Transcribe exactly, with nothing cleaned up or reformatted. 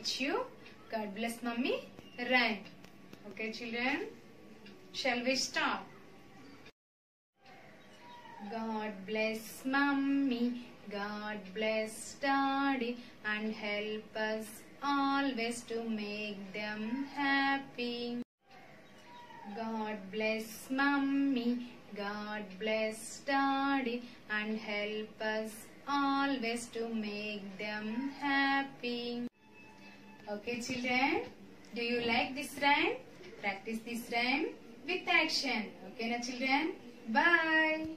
teach you God bless Mummy rhyme. Okay children, shall we start? God bless Mummy, God bless Daddy, and help us always to make them happy. God bless Mummy, God bless Daddy, and help us always to make them happy. Okay children, do you like this rhyme? Practice this rhyme with action. Okay na children? Bye.